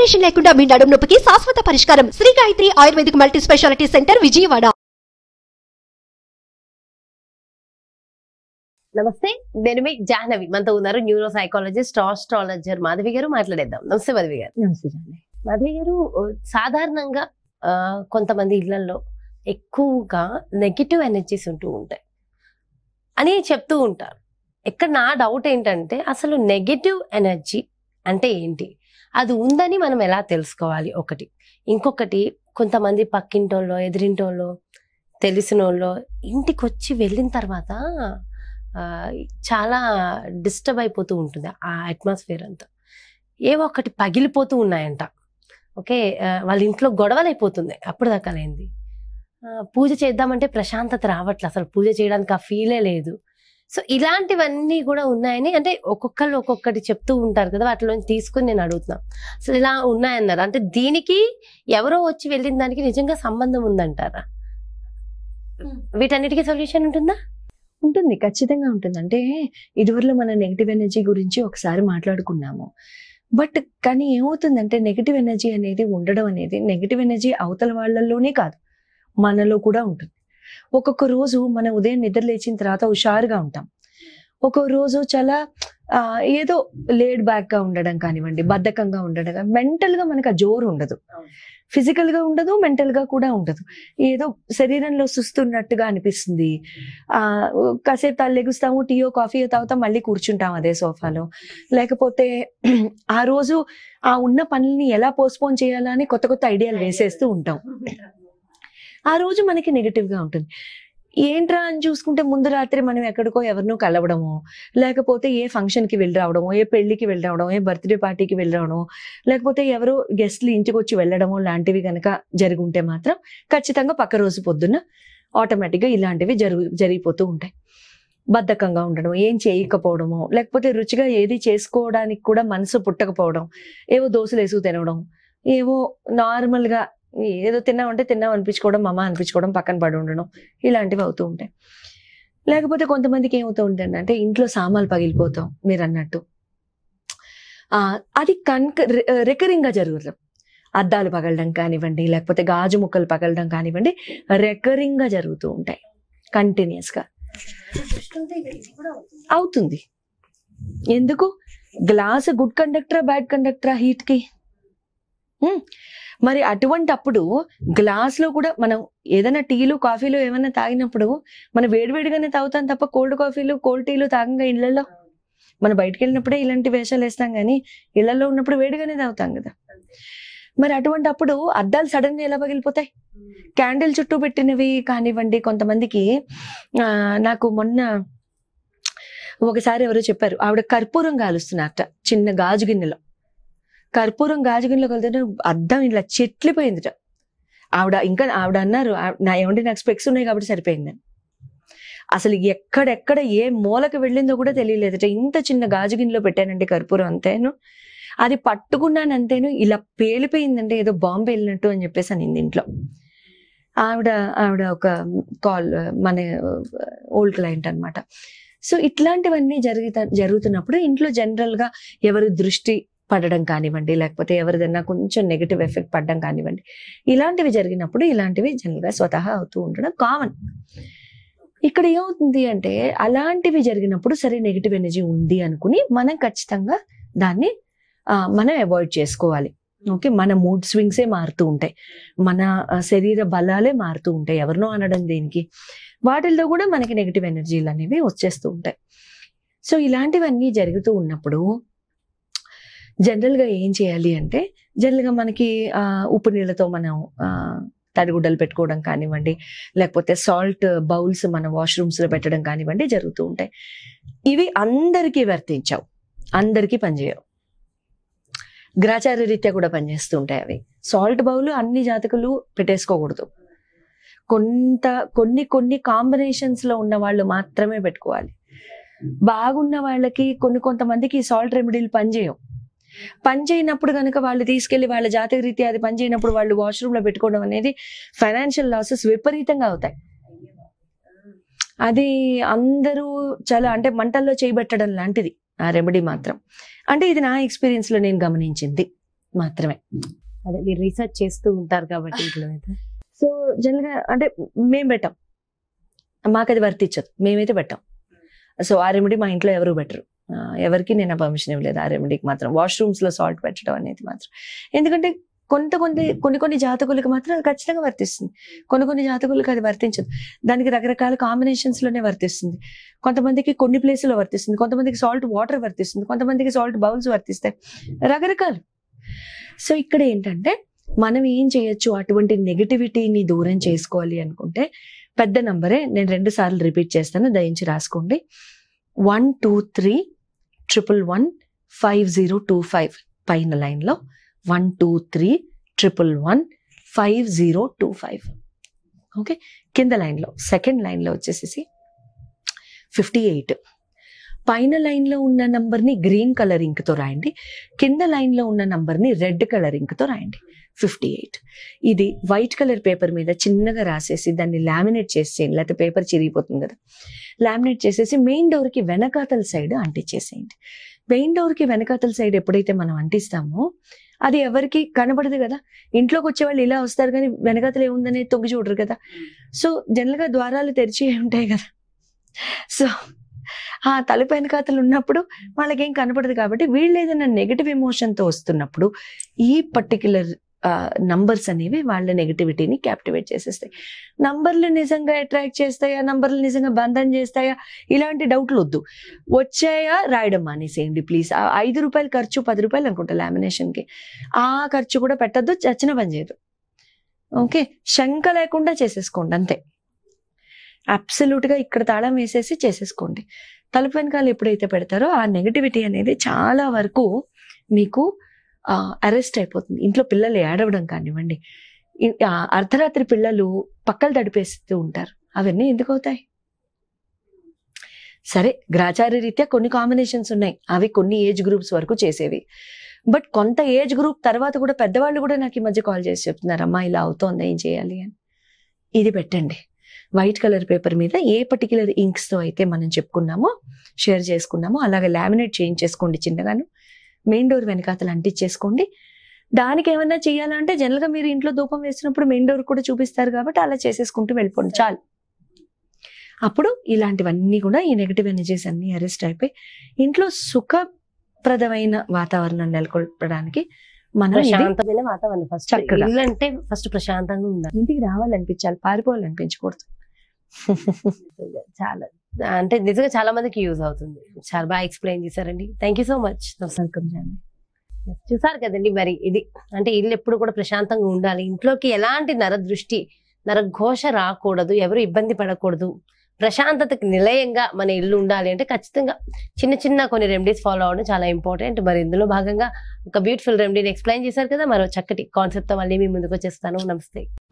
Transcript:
Operation లేకుండా మీ నడుము నొప్పికి శాశ్వత పరిష్కారం. Shri Gayatri ayurvedic multi speciality centre, Vijayawada. నమస్తే, నేను మీ జాహ్నవి. మనతో ఉన్నారు న్యూరో సైకాలజిస్ట్, ఆస్ట్రాలజర్ మాధవి గారు. మాట్లాడేద్దాం. నమస్తే మాధవి గారు. నమస్తే. మాధవి గారు, సాధారణంగా కొంతమంది ఇళ్లలో ఎక్కువగా నెగిటివ్ ఎనర్జీస్ ఉంటూ ఉంటాయి అని చెప్తూ ఉంటారు. ఇక్కడ నా డౌట్ ఏంటంటే, అసలు నెగిటివ్ ఎనర్జీ అంటే ఏంటి, అది ఉందని మనం ఎలా తెలుసుకోవాలి? ఒకటి. ఇంకొకటి, కొంతమంది పక్కింటోళ్ళో ఎదిరింటోళ్ళో తెలిసినోళ్ళో ఇంటికి వచ్చి వెళ్ళిన తర్వాత చాలా డిస్టర్బ్ అయిపోతూ ఉంటుంది ఆ అట్మాస్ఫియర్ అంతా. ఏవో ఒకటి పగిలిపోతూ ఉన్నాయంట. ఓకే, వాళ్ళ ఇంట్లో గొడవలు అయిపోతున్నాయి అప్పుడు దాకా లేనిది. పూజ చేద్దామంటే ప్రశాంతత రావట్లేదు, అసలు పూజ చేయడానికి ఆ ఫీలే లేదు. సో ఇలాంటివన్నీ కూడా ఉన్నాయని, అంటే ఒక్కొక్కళ్ళు ఒక్కొక్కటి చెప్తూ ఉంటారు కదా, వాటిలో తీసుకుని నేను అడుగుతున్నా. అసలు ఇలా ఉన్నాయన్నారు అంటే దీనికి ఎవరో వచ్చి వెళ్ళిన దానికి నిజంగా సంబంధం ఉందంటారా? వీటన్నిటికీ సొల్యూషన్ ఉంటుందా? ఉంటుంది, ఖచ్చితంగా ఉంటుంది. అంటే ఇదివరలో మన నెగిటివ్ ఎనర్జీ గురించి ఒకసారి మాట్లాడుకున్నాము. బట్ కానీ ఏమవుతుందంటే, నెగిటివ్ ఎనర్జీ అనేది ఉండడం అనేది, నెగిటివ్ ఎనర్జీ అవతల వాళ్ళలోనే కాదు, మనలో కూడా ఉంటుంది. ఒక్కొక్క రోజు మనం ఉదయం నిద్ర లేచిన తర్వాత హుషారుగా ఉంటాం. ఒక్కొక్క రోజు చాలా ఏదో లేడ్ బ్యాక్ గా ఉండడం కానివ్వండి, బద్ధకంగా ఉండడం, మెంటల్ గా మనకు ఆ జోరు ఉండదు, ఫిజికల్ గా ఉండదు, మెంటల్ గా కూడా ఉండదు. ఏదో శరీరంలో సుస్తున్నట్టుగా అనిపిస్తుంది. కాసేపు లెగుస్తాము, టీయో కాఫీయో తాగుతాం, మళ్ళీ కూర్చుంటాం అదే సోఫాలో. లేకపోతే ఆ రోజు ఆ ఉన్న పనుల్ని ఎలా పోస్ట్పోన్ చేయాలా అని కొత్త కొత్త ఐడియాలు వేసేస్తూ ఉంటాం. ఆ రోజు మనకి నెగిటివ్ గా ఉంటుంది. ఏంట్రా అని చూసుకుంటే, ముందు రాత్రి మనం ఎక్కడికో ఎవరినో కలవడమో, లేకపోతే ఏ ఫంక్షన్ కి వెళ్ళి రావడమో, ఏ పెళ్లికి వెళ్ళి రావడమో, ఏ బర్త్డే పార్టీకి వెళ్ళి రావడమో, లేకపోతే ఎవరో గెస్ట్లు ఇంటికి వచ్చి వెళ్ళడమో లాంటివి కనుక జరుగుంటే మాత్రం ఖచ్చితంగా పక్క రోజు పొద్దున్న ఆటోమేటిక్ గా ఇలాంటివి జరిగిపోతూ ఉంటాయి. బద్ధకంగా ఉండడం, ఏం చేయకపోవడమో, లేకపోతే రుచిగా ఏది చేసుకోవడానికి కూడా మనసు పుట్టకపోవడం, ఏవో దోశలు వేసుకు తినడం, ఏవో నార్మల్ గా ఏదో తిన్నామంటే తిన్నాం అనిపించుకోవడం, మమ్మ అనిపించుకోవడం, పక్కన పడి ఉండడం, ఇలాంటివి అవుతూ ఉంటాయి. లేకపోతే కొంతమందికి ఏమవుతూ ఉంటుంది అంటే, ఇంట్లో సామాన్లు పగిలిపోతాం మీరు అన్నట్టు. అది రికరింగ్ గా జరుగుతాం. అద్దాలు పగలడం కానివ్వండి, లేకపోతే గాజు ముక్కలు పగలడం కానివ్వండి, రికరింగ్ గా జరుగుతూ ఉంటాయి కంటిన్యూస్ గా. అవుతుంది. ఎందుకు? గ్లాస్ గుడ్ కండక్టరా బ్యాడ్ కండక్టరా హీట్ కి? మరి అటువంటి అప్పుడు గ్లాస్ లో కూడా మనం ఏదైనా టీలు కాఫీలు ఏమైనా తాగినప్పుడు మనం వేడివేడిగానే తాగుతాం తప్ప కోల్డ్ కాఫీలు కోల్డ్ టీలు తాగంగా ఇళ్లలో. మనం బయటకు వెళ్ళినప్పుడే ఇలాంటి వేషాలు వేస్తాం, కానీ ఇళ్లలో ఉన్నప్పుడు వేడిగానే తాగుతాం కదా. మరి అటువంటి అప్పుడు అద్దాలు సడన్ గా ఎలా పగిలిపోతాయి? క్యాండిల్ చుట్టూ పెట్టినవి కానివ్వండి. కొంతమందికి నాకు మొన్న ఒకసారి ఎవరో చెప్పారు, ఆవిడ కర్పూరం కాలుస్తున్నారట చిన్న గాజు గిన్నెలో. కర్పూరం గాజు గిన్నెలో కలితే అద్దం ఇలా చెట్లిపోయిందిట. ఆవిడ అన్నారు, ఏమంటే నాకు స్పెక్స్ ఉన్నాయి కాబట్టి సరిపోయిందని. అసలు ఎక్కడెక్కడ ఏ మూలకి వెళ్ళిందో కూడా తెలియలేదట. ఇంత చిన్న గాజు గిన్నెలో పెట్టానండి కర్పూరం, అంతేను అది పట్టుకున్నాను అంతేను ఇలా పేలిపోయిందంటే ఏదో బాంబు వెళ్ళినట్టు అని చెప్పేసి అనింది ఇంట్లో. ఆవిడ ఒక మన ఓల్డ్ క్లయింట్ అనమాట. సో ఇట్లాంటివన్నీ జరుగుతున్నప్పుడు ఇంట్లో జనరల్ గా ఎవరి దృష్టి పడడం కానివ్వండి, లేకపోతే ఎవరిదైనా కొంచెం నెగిటివ్ ఎఫెక్ట్ పడడం కానివ్వండి, ఇలాంటివి జరిగినప్పుడు ఇలాంటివి జనరల్ గా స్వతహా అవుతూ ఉండడం కామన్. ఇక్కడ ఏమవుతుంది అంటే, అలాంటివి జరిగినప్పుడు సరే నెగిటివ్ ఎనర్జీ ఉంది అనుకుని మనం ఖచ్చితంగా దాన్ని మనం అవాయిడ్ చేసుకోవాలి. ఓకే, మన మూడ్ స్వింగ్సే మారుతూ ఉంటాయి, మన శరీర బలాలే మారుతూ ఉంటాయి. ఎవరినో అనడం దేనికి, వాటిల్లో కూడా మనకి నెగిటివ్ ఎనర్జీలు అనేవి వచ్చేస్తూ ఉంటాయి. సో ఇలాంటివన్నీ జరుగుతూ ఉన్నప్పుడు జనరల్ గా ఏం చేయాలి అంటే, జనరల్ గా మనకి ఉప్పు నీళ్ళతో మనం తడిగుడ్డలు పెట్టుకోవడం కానివ్వండి, లేకపోతే సాల్ట్ బౌల్స్ మన వాష్రూమ్స్ లో పెట్టడం కానివ్వండి జరుగుతూ ఉంటాయి. ఇవి అందరికీ వర్తించవు, అందరికీ పనిచేయవు, గ్రాచార రీత్యా కూడా పనిచేస్తూ ఉంటాయి అవి. సాల్ట్ బౌల్ అన్ని జాతకులు పెట్టేసుకోకూడదు, కొన్ని కాంబినేషన్స్ లో ఉన్న వాళ్ళు మాత్రమే పెట్టుకోవాలి. బాగున్న వాళ్ళకి కొంతమందికి సాల్ట్ రెమెడీలు పనిచేయవు. పనిచేయనప్పుడు కనుక వాళ్ళు తీసుకెళ్లి వాళ్ళ జాతక రీత్యా అది పనిచేయనప్పుడు వాళ్ళు వాష్రూమ్ లో పెట్టుకోవడం అనేది ఫైనాన్షియల్ లాసెస్ విపరీతంగా అవుతాయి. అది అందరూ చాలా అంటే మంటల్లో చేయబెట్టడం లాంటిది ఆ రెమెడీ మాత్రం. అంటే ఇది నా ఎక్స్పీరియన్స్ లో నేను గమనించింది. మాత్రమే. అదే మీరు రీసెర్చ్ చేస్తూ ఉంటారు కాబట్టి ఇంట్లో అయితే. సో జనరల్ గా అంటే మేము పెట్టాం, మాకు అది వర్తించదు, మేమైతే పెట్టాం. సో ఆ రెమెడీ మా ఇంట్లో ఎవరు బెటరు, ఎవరికి నేను పర్మిషన్ ఇవ్వలేదు ఆ రెమెడీకి మాత్రం, వాష్రూమ్స్ లో సాల్ట్ పెట్టడం అనేది మాత్రం. ఎందుకంటే కొన్ని జాతకులకు మాత్రం అది ఖచ్చితంగా వర్తిస్తుంది, కొన్ని జాతకులకు అది వర్తించదు. దానికి రకరకాల కాంబినేషన్స్ లోనే వర్తిస్తుంది. కొంతమందికి కొన్ని ప్లేసుల్లో వర్తిస్తుంది, కొంతమందికి సాల్ట్ వాటర్ వర్తిస్తుంది, కొంతమందికి సాల్ట్ బౌల్స్ వర్తిస్తాయి, రకరకాలు. సో ఇక్కడ ఏంటంటే మనం ఏం చేయొచ్చు, అటువంటి నెగటివిటీని దూరం చేసుకోవాలి అనుకుంటే పెద్ద నంబరే, నేను 2 సార్లు రిపీట్ చేస్తాను, దయించి రాసుకోండి. 123115025 పైన లైన్ లో 123115025. ఓకే, కింద లైన్ లో సెకండ్ లైన్ లో వచ్చేసి 58. పైన లైన్ లో ఉన్న నంబర్ ని గ్రీన్ కలర్ ఇంక్ తో రాయండి, కింద లైన్ లో ఉన్న నంబర్ ని రెడ్ కలర్ ఇంక్ తో రాయండి. 58 ఇది వైట్ కలర్ పేపర్ మీద చిన్నగా రాసేసి దాన్ని లామినేట్ చేసేయండి, లేకపోతే పేపర్ చిరిగిపోతుంది కదా, లామినేట్ చేసేసి మెయిన్ డోర్ కి వెనకాతల సైడ్ అంటించేసేయండి. మెయిన్ డోర్ కి వెనకాతల సైడ్ ఎప్పుడైతే మనం అంటిస్తామో అది ఎవరికి కనబడదు కదా, ఇంట్లోకి వచ్చే వాళ్ళు ఇలా వస్తారు కానీ వెనకాతలు ఏముందనే తొంగి చూడరు కదా. సో జనరల్ గా ద్వారాలు తెరిచి ఉంటాయి కదా, సో ఆ తలుపు వెనకాతలు ఉన్నప్పుడు వాళ్ళకేం కనపడదు. కాబట్టి వీళ్ళు ఏదైనా నెగటివ్ ఎమోషన్ తో వస్తున్నప్పుడు ఈ పర్టిక్యులర్ నంబర్స్ అనేవి వాళ్ళ నెగటివిటీని క్యాప్టివేట్ చేసేస్తాయి. నంబర్లు నిజంగా అట్రాక్ట్ చేస్తాయా, నంబర్లు నిజంగా బంధం చేస్తాయా, ఇలాంటి డౌట్లు వద్దు. వచ్చాయా రాయడం మానేసేయండి ప్లీజ్. 5 రూపాయలు ఖర్చు, 10 రూపాయలు అనుకుంటా లామినేషన్ కి, ఆ ఖర్చు కూడా పెట్టద్దు, చచ్చిన పని చేయదు. ఓకే, శంక లేకుండా చేసేసుకోండి అంతే. అబ్సల్యూట్ గా ఇక్కడ తాళం వేసేసి చేసేసుకోండి. తలుపు వెనకాల ఎప్పుడైతే పెడతారో ఆ నెగటివిటీ అనేది చాలా వరకు మీకు అరెస్ట్ అయిపోతుంది. ఇంట్లో పిల్లలు ఏడవడం కానివ్వండి, అర్ధరాత్రి పిల్లలు పక్కలు తడిపేస్తూ ఉంటారు, అవన్నీ ఎందుకు అవుతాయి? సరే, గ్రాచార రీత్యా కొన్ని కాంబినేషన్స్ ఉన్నాయి, అవి కొన్ని ఏజ్ గ్రూప్స్ వరకు చేసేవి. బట్ కొంత ఏజ్ గ్రూప్ తర్వాత కూడా పెద్దవాళ్ళు కూడా నాకు ఈ మధ్య కాల్ చేసి చెప్తున్నారు, అమ్మా ఇలా అవుతోంది, ఏం చేయాలి అని. ఇది పెట్టండి వైట్ కలర్ పేపర్ మీద, ఏ పర్టికులర్ ఇంక్స్ తో అయితే మనం చెప్పుకున్నామో షేర్ చేసుకున్నామో అలాగే లామినేట్ చేయించేసుకోండి చిన్నగాను. మెయిన్ డోర్ వెనకాతలు అంటించేసుకోండి. దానికి ఏమన్నా చేయాలంటే జనరల్ గా మీరు ఇంట్లో ధూపం వేసినప్పుడు మెయిన్ డోర్ కూడా చూపిస్తారు కాబట్టి అలా చేసేసుకుంటూ వెళ్ళిపోండి చాలు. అప్పుడు ఇలాంటివన్నీ కూడా ఈ నెగటివ్ ఎనర్జీస్ అన్ని అరెస్ట్ అయిపోయి ఇంట్లో సుఖప్రదమైన వాతావరణం నెలకొల్పడానికి మనం ప్రశాంతమైన వాతావరణం ఫస్ట్ చక్కగా, ఇల్లు అంటే ఫస్ట్ ప్రశాంతంగా ఉండాలి, ఇంటికి రావాలనిపించాలి, పారిపోవాలనిపించకూడదు. చాలా అంటే నిజంగా చాలా మందికి యూజ్ అవుతుంది. చాలా బాగా ఎక్స్ప్లెయిన్ చేశారండి, థ్యాంక్ యూ సో మచ్. చూసారు కదండి, మరి ఇది అంటే ఇల్లు ఎప్పుడు కూడా ప్రశాంతంగా ఉండాలి, ఇంట్లోకి ఎలాంటి నరదృష్టి నరఘోష రాకూడదు, ఎవరు ఇబ్బంది పడకూడదు, ప్రశాంతతకి నిలయంగా మన ఇల్లు ఉండాలి అంటే ఖచ్చితంగా చిన్న చిన్న కొన్ని రెమెడీస్ ఫాలో అవ్వడం చాలా ఇంపార్టెంట్. మరి ఇందులో భాగంగా ఒక బ్యూటిఫుల్ రెమెడీని ఎక్స్ప్లెయిన్ చేశారు కదా, మరో చక్కటి కాన్సెప్ట్ తో మళ్ళీ మీ ముందుకు వచ్చేస్తాను. నమస్తే.